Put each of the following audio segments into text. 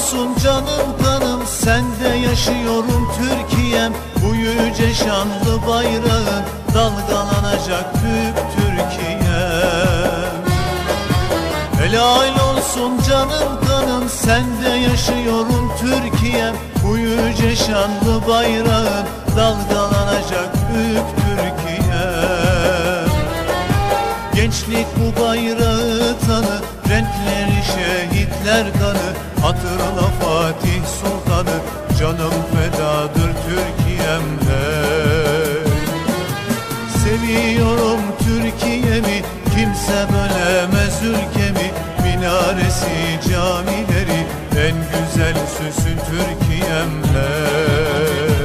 olsun canım kanım, sende yaşıyorum Türkiye'm. Bu yüce şanlı bayrağın dalgalanacak büyük Türkiye'm. Helal olsun canım kanım, sende yaşıyorum Türkiye'm. Bu yüce şanlı bayrağın dalgalanacak büyük Türkiye'm. Gençlik bu bayrağı tanı, renkleri şehitler kanı. Hatırla Fatih Sultanı, canım fedadır Türkiye'm hey. Seviyorum Türkiye'mi, kimse bölemez ülkemi. Minaresi, camileri, en güzel süsün Türkiye'm hey.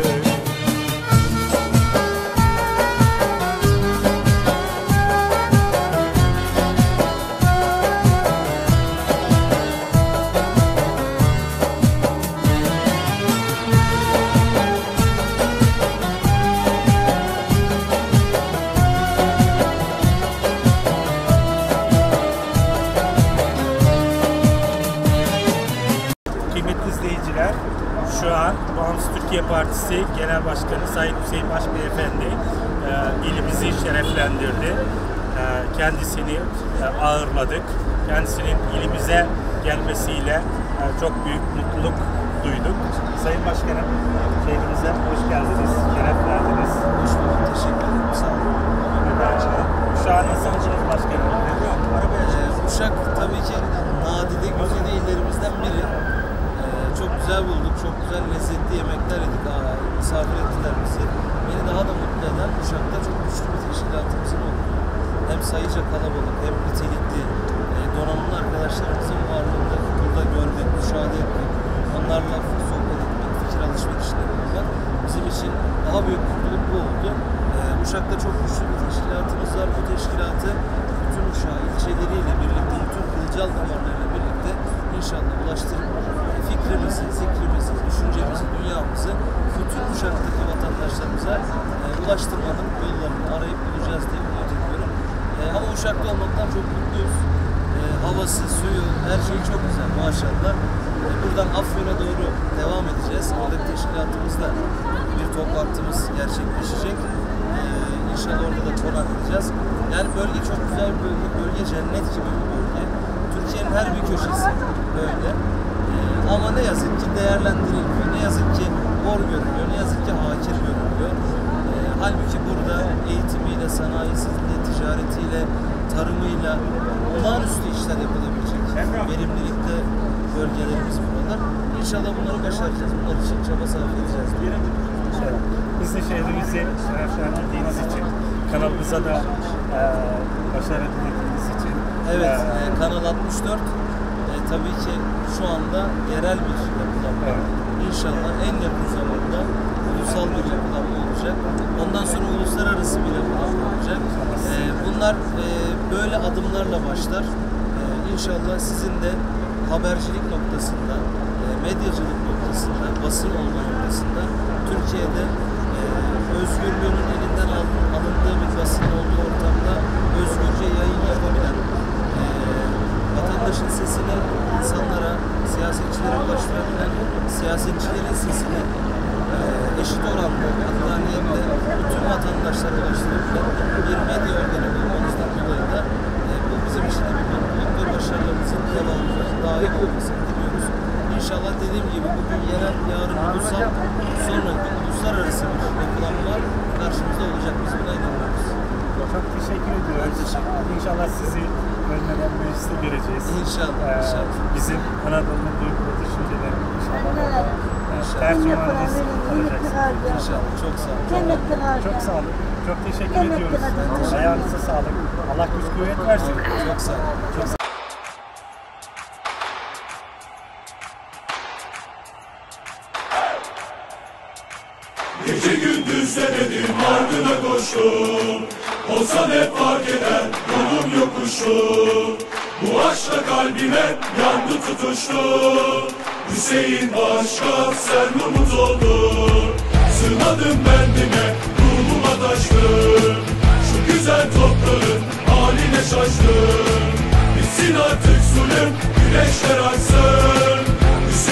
Kıymetli izleyiciler, şu an Bağımsız Türkiye Partisi Genel Başkanı Sayın Hüseyin Başbeyefendi ilimizi şereflendirdi. Kendisini ağırladık. Kendisinin ilimize gelmesiyle çok büyük mutluluk duyduk. Sayın Başkanım, şehrimize hoş geldiniz, şereflendiniz. Hoş bulduk, teşekkür ederim. Sağ olun. Uşak'ı nasılsınız başkanım? Uşak tabii ki nadide güzide illerimizden biri. Çok güzel bulduk, çok güzel lezzetli yemekler yedik, misafir ettiler bizi. Beni daha da mutlu eden Uşak'ta çok güçlü bir teşkilatımızın olduğu, hem sayıca kalabalık hem nitelikli donanımlı arkadaşlarımızın varlığında burada görmek, müşahede etmek, onlarla sohbet etmek, fikir alışveriş işleri bulunmak bizim için daha büyük mutluluk bu oldu. Uşak'ta çok güçlü bir teşkilatımız var. Bu teşkilatı bütün Uşak ilçeleriyle birlikte, bütün kılcal damarlarıyla birlikte inşallah ulaştırıp fikrimizi, zikrimizi, düşüncemizi, dünyamızı bütün Uşak'taki vatandaşlarımıza ulaştırmanın yollarını arayıp bulacağız diye umut ediyorum. Ama Uşak'ta olmaktan çok mutluyuz. Havası, suyu, her şey çok güzel maşallah. Buradan Afyon'a doğru devam edeceğiz. Oradaki teşkilatımızda bir toplantımız gerçekleşecek. İnşallah orada da konaklayacağız. Yani bölge çok güzel bir bölge. Bölge cennet gibi bir bölge. Türkiye'nin her bir köşesi böyle. Ama ne yazık ki değerlendirilmiyor. Ne yazık ki hor görülüyor. Ne yazık ki hakir görülüyor. Halbuki burada eğitimiyle, sanayisiyle, ticaretiyle, tarımıyla olağanüstü işler yapılabilecek. Verimlilikte bölgelerimiz buralar. İnşallah bunları başaracağız. Bunlar için çaba sarf edeceğiz. Biz de şehrimizi şereflendirdiğiniz için, kanalımıza da başarı dilediğiniz için. Evet, Kanal 64 tabii ki şu anda yerel bir yapılanma. Evet. İnşallah en yakın zamanda ulusal bir yapılanma olacak. Ondan sonra uluslararası bir yapılanma olacak. Bunlar böyle adımlarla başlar. İnşallah sizin de habercilik noktasında, medyacılık noktasında, basın olma noktasında Türkiye'de özgürlüğünün elinden alındığı bir basın olduğu ortamda özgürce yayın yapabilen, vatandaşın sesini insanlara, siyasetçilere ulaştırabilen, siyasetçilerin sesini eşit oranda, hakkaniyetle bütün vatandaşlara ulaştırabilen bir medya organı bulmamızdan dolayı da bu bizim için de bir mutluluk ve başarılarımızın devamlı daim olmasını diliyoruz. İnşallah dediğim gibi bugün yerel, yarın ulusal, sonra uluslararası bir yapılanma karşımızda olacak. Biz buna inanıyoruz. Çok teşekkür ediyoruz. Teşekkür ederim. İnşallah sizi ölmeden mecliste göreceğiz. İnşallah. İnşallah. Bizim Anadolu'nun duygu ve düşüncelerini inşallah tercümanımız olacaksınız. İnşallah. Çok sağ olun. Çok sağ olun. Çok teşekkür ediyoruz. Ayağınıza sağlık. Allah güç kuvvet versin. Çok sağ olun. Çok sağ olun. Gece gündüz denedim, ardına koştum. Olsa ne fark eder, yolum yokuştu. Bu aşkla kalbime yandı tutuştu. Hüseyin başka sen umut oldu. Sığmadım bendime, ruhuma taştı. Şu güzel toprağın haline şaştım. Bitsin artık zulüm, güneşler açsın.